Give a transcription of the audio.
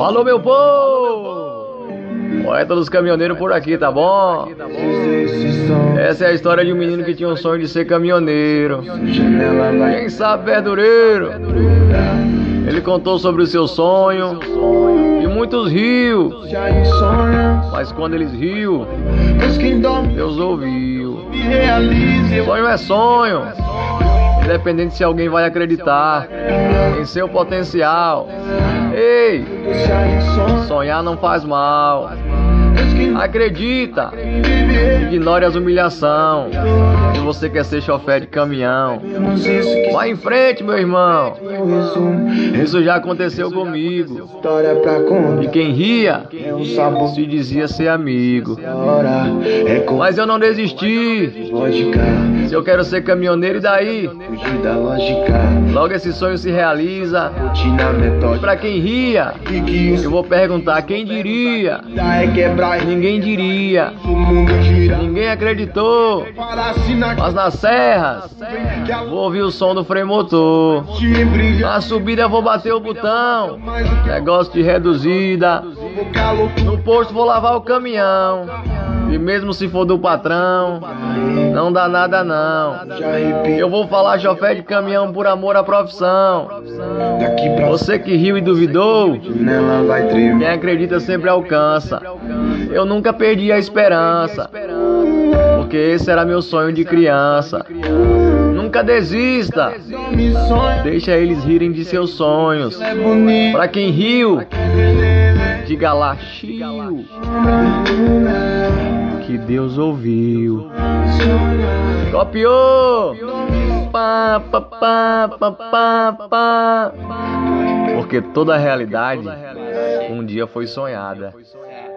Alô, meu povo! Poeta dos caminhoneiros por aqui, tá bom? Essa é a história de um menino que tinha um sonho de ser caminhoneiro. Quem sabe verdureiro? Ele contou sobre o seu sonho e muitos riu. Mas quando eles riu, Deus ouviu. Sonho é sonho, independente se alguém vai acreditar em seu potencial. Ei, sonhar não faz mal. Acredita, ignore as humilhações. Se você quer ser chofer de caminhão, vai em frente, meu irmão. Isso já aconteceu comigo. E quem ria se dizia ser amigo. Mas eu não desisti. Se eu quero ser caminhoneiro, e daí? Logo esse sonho se realiza. E pra quem ria, eu vou perguntar: quem diria? Ninguém diria, ninguém acreditou. Mas nas serras vou ouvir o som do freio motor. Na subida eu vou bater o botão. Negócio de reduzida. No posto vou lavar o caminhão. E mesmo se for do patrão, não dá nada não. Eu vou falar chofer de caminhão por amor à profissão. Você que riu e duvidou, quem acredita sempre alcança. Eu nunca perdi a esperança, porque esse era meu sonho de criança. Nunca desista, deixa eles rirem de seus sonhos. Pra quem riu, diga lá, chiu, que Deus ouviu. Copiou? Pá, pá, pá, pá, pá, pá. Porque toda a realidade um dia foi sonhada.